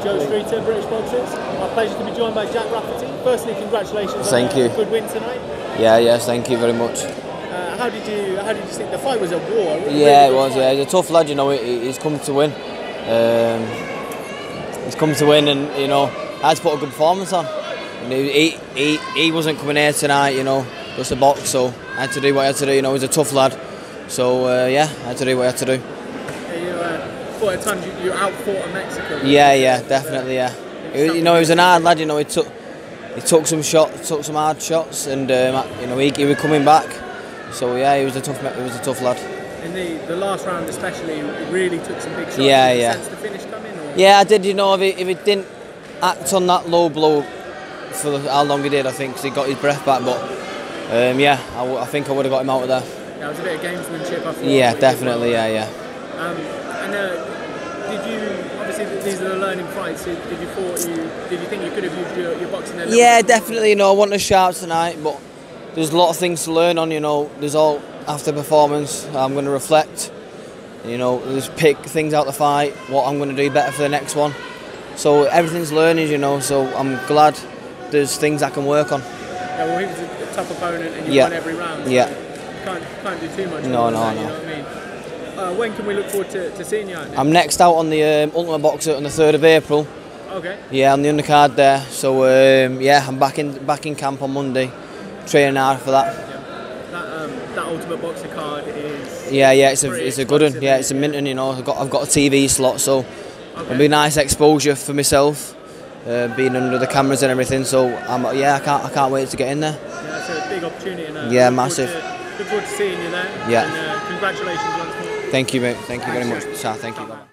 Joe Streeter, British Boxers. My pleasure to be joined by Jack Rafferty. Firstly, congratulations on a good win tonight. Yes, thank you very much. How did you think the fight was? A war? Yeah, it was. Yeah, he's a tough lad. You know, he's come to win. He's come to win, and you know, I had to put a good performance on. And he wasn't coming here tonight. You know, just a box, so I had to do what I had to do. You know, he's a tough lad. So yeah, I had to do what I had to do. At times you out-fought a Mexican. Yeah, definitely. Yeah, you know, he was an hard lad. You know, he took some hard shots, and you know, he was coming back. So yeah, he was a tough lad. In the last round, especially, he really took some big shots. Yeah. Did you sense the finish coming? Or? Yeah, I did. You know, if he didn't act on that low blow for how long he did, I think, 'cause he got his breath back. But yeah, I think I would have got him out of there. Yeah, it was a bit of gamesmanship. I thought. Yeah, definitely. Yeah. Did you, obviously these are the learning fights, did you think you could have used your boxing there? Yeah, definitely. You know, I wasn't as sharp tonight, but there's a lot of things to learn on. You know, there's all after performance. I'm going to reflect. You know, just pick things out the fight. What I'm going to do better for the next one. So everything's learning. You know, so I'm glad there's things I can work on. Yeah, well, he was a tough opponent, and you won every round. So you can't do too much. No. You know what I mean? When can we look forward to seeing you out there? I'm next out on the Ultimate Boxer on the 3rd of April. Okay. Yeah, on the undercard there. So yeah, I'm back in camp on Monday, training hard for that. Yeah. That Ultimate Boxer card is. Yeah, it's a good one. Yeah, it's a minting. You know, I've got a TV slot, so it'll be nice exposure for myself, being under the cameras and everything. So I can't wait to get in there. Yeah, it's a big opportunity. And, yeah, massive. Look forward to seeing you there. Yeah. And, congratulations once more. Thank you, mate. Thank you very much. Thank you. Bye.